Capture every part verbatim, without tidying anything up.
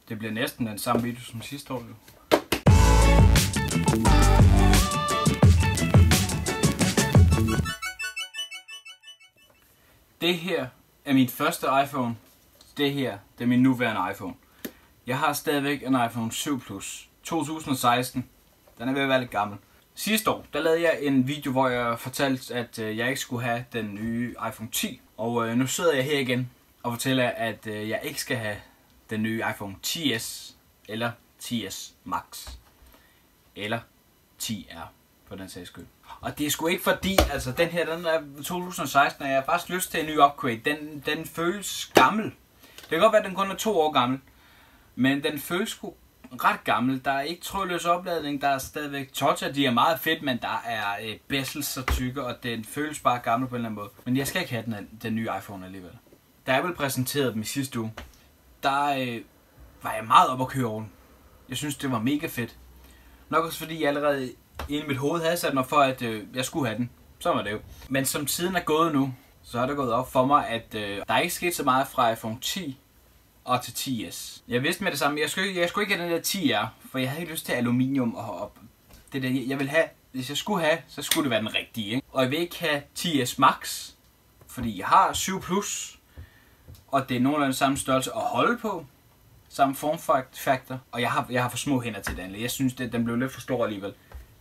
Det bliver næsten den samme video som sidste år. Jo. Det her er min første iPhone. Det her, det er min nuværende iPhone. Jeg har stadigvæk en iPhone syv Plus to tusind og seksten. Den er ved at være lidt gammel. Sidste år, der lavede jeg en video, hvor jeg fortalte, at jeg ikke skulle have den nye iPhone ti. Og øh, nu sidder jeg her igen og fortæller, at øh, jeg ikke skal have den nye iPhone ti S eller ti S Max. Eller ti R på den sags skyld. Og det er sgu ikke fordi, altså den her, den er to tusind og seksten, og jeg har faktisk lyst til en ny upgrade. Den, den føles gammel. Det kan godt være, at den kun er to år gammel. Men den føles sgu ret gammel. Der er ikke trådløs opladning, der er stadigvæk touch, de er meget fedt, men der er øh, bezels så tykke, og den føles bare gammel på en eller anden måde. Men jeg skal ikke have den, den nye iPhone alligevel. Da Apple præsenterede dem i sidste uge, der øh, var jeg meget op at køre over den. Jeg synes, det var mega fedt. Nok også fordi jeg allerede inde i mit hoved havde sat mig for, at øh, jeg skulle have den. Så var det jo. Men som tiden er gået nu, så er det gået op for mig, at øh, der er ikke sket så meget fra iPhone ti og til ti S. Jeg vidste med det samme. Jeg skulle, jeg skulle ikke have den der ti R, for jeg havde ikke lyst til aluminium og, og det der. Jeg vil have, hvis jeg skulle have, så skulle det være den rigtige. Ikke? Og jeg vil ikke have ti S Max, fordi jeg har syv Plus, og det er nogenlunde samme størrelse at holde på. Samme formfaktor, og jeg har, jeg har for små hænder til den. Jeg synes, at den blev lidt for stor alligevel.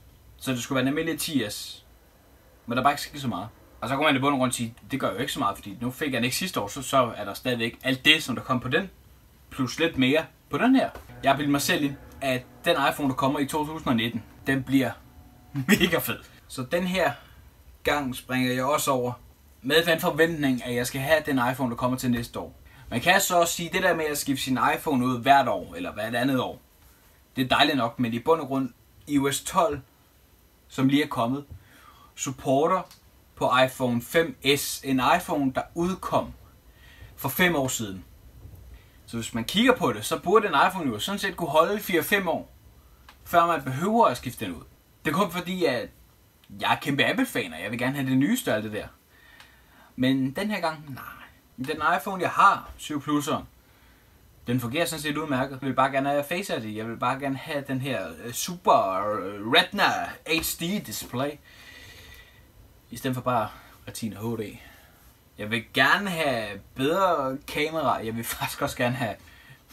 Så det skulle være en almindelig ti S. Men der er bare ikke så meget. Og så kunne man i bund og grund sige, det gør jo ikke så meget, fordi nu fik jeg den ikke sidste år, så, så er der stadigvæk alt det, som der kom på den, plus lidt mere på den her. Jeg har bildet mig selv ind, at den iPhone, der kommer i to tusind og nitten, den bliver mega fed. Så den her gang springer jeg også over med den forventning, at jeg skal have den iPhone, der kommer til næste år. Man kan så også sige, det der med at skifte sin iPhone ud hvert år, eller hvert andet år, det er dejligt nok, men i bund og grund, i iOS tolv, som lige er kommet, supporter på iPhone fem S, en iPhone, der udkom for fem år siden. Så hvis man kigger på det, så burde en iPhone jo sådan set kunne holde fire fem år, før man behøver at skifte den ud. Det er kun fordi, at jeg er kæmpe Apple-fan, og jeg vil gerne have det nyeste alt det der. Men den her gang, nej. Den iPhone, jeg har, syv Plus'eren, den fungerer sådan set udmærket. Jeg vil bare gerne have Face I D. Jeg vil bare gerne have den her Super Retina H D display. I stedet for bare Retina H D. Jeg vil gerne have bedre kamera. Jeg vil faktisk også gerne have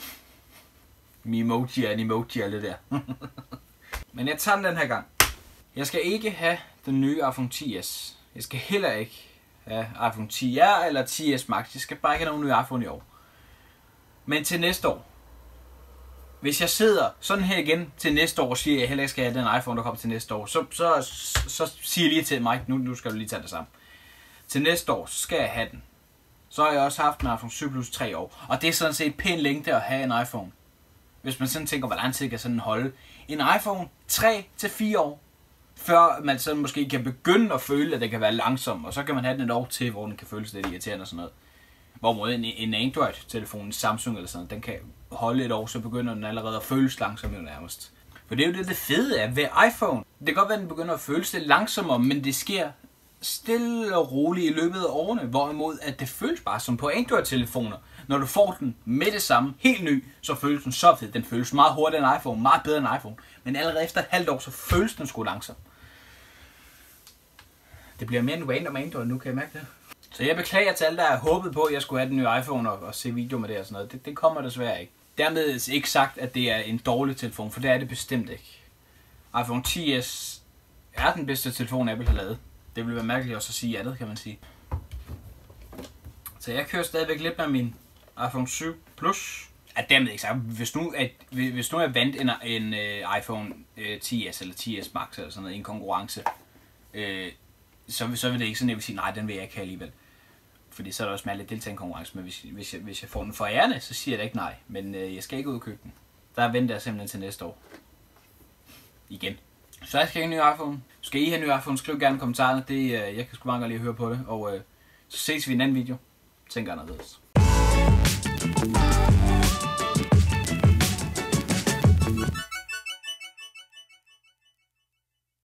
Memoji og Animoji og det der. Men jeg tager den den her gang. Jeg skal ikke have den nye iPhone ti S. Jeg skal heller ikke have iPhone ti R eller ti S Max. Jeg skal bare ikke have nogen nye iPhone i år. Men til næste år, hvis jeg sidder sådan her igen til næste år og siger, at jeg heller ikke skal have den iPhone, der kommer til næste år, så, så, så, så siger jeg lige til mig, nu, nu skal du lige tage det sammen. Til næste år, så skal jeg have den. Så har jeg også haft en iPhone syv Plus tre år. Og det er sådan set pænt længde at have en iPhone. Hvis man sådan tænker, hvor lang tid kan sådan holde. En iPhone tre til fire år. Før man sådan måske kan begynde at føle, at det kan være langsom. Og så kan man have den et år til, hvor den kan føles lidt irriterende og sådan noget. Hvorimod en, en Android-telefon, en Samsung eller sådan noget, den kan holde et år, så begynder den allerede at føles langsom jo nærmest. For det er jo det, det fede af ved iPhone. Det kan godt være, at den begynder at føles lidt langsommere, men det sker stille og roligt i løbet af årene. Hvorimod at det føles bare som på Android-telefoner. Når du får den med det samme, helt ny, så føles den så fed. Den føles meget hurtigere end iPhone, meget bedre end iPhone. Men allerede efter et halvt år, så føles den sgu langsom. Det bliver mere en random Android nu, kan jeg mærke det. Så jeg beklager til alle, der har håbet på, at jeg skulle have den nye iPhone og, og se video med det og sådan noget. Det, det kommer desværre ikke. Dermed ikke sagt, at det er en dårlig telefon, for det er det bestemt ikke. iPhone ti S er den bedste telefon, Apple har lavet. Det vil være mærkeligt også at sige andet, kan man sige. Så jeg kører stadigvæk lidt med min iPhone syv Plus. Er dermed ikke sagt, hvis nu, at, hvis nu jeg vandt en, en uh, iPhone uh, ti S eller ti S Max eller sådan noget i en konkurrence, uh, så, så vil det ikke sådan, at jeg vil sige, nej, den vil jeg ikke have alligevel. Fordi så er der også meget lidt deltage i en konkurrence, men hvis, hvis, jeg, hvis jeg får den for ærende, så siger jeg da ikke nej. Men uh, jeg skal ikke ud og købe den. Der venter jeg simpelthen til næste år. Igen. Så jeg skal have en ny iPhone. Skal I have en ny iPhone, skriv gerne i kommentarerne. Det, uh, jeg kan sgu meget godt lide at høre på det. Og uh, så ses vi i en anden video. Tænk anderledes.